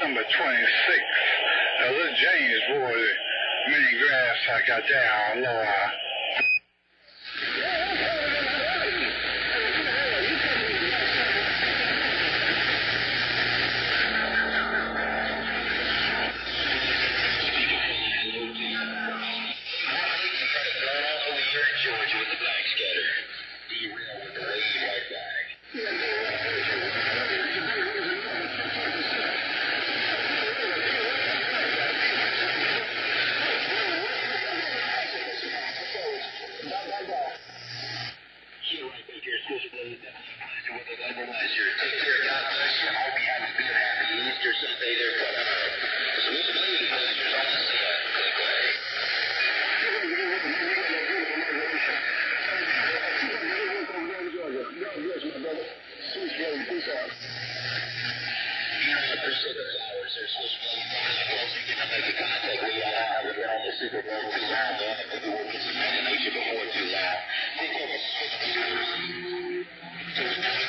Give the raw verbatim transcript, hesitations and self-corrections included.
number twenty-six. Uh, little James bore the mini grass I got down low eye. Georgia with the black scatter. D-Rail with the wavy white flag. Here right back here, Switchblade. That was a pleasure with the number last year. Take care, God bless you. I hope you have a good, happy Easter Sunday there. Switchblade Adventures on the set. Click away. You know, I appreciate the flowers. There's Switchblade. You can make a contact with y'all out. We've been on the Super Bowl. We'll be around, man. Maybe we'll get some animation before too long. Think of a Switchblade.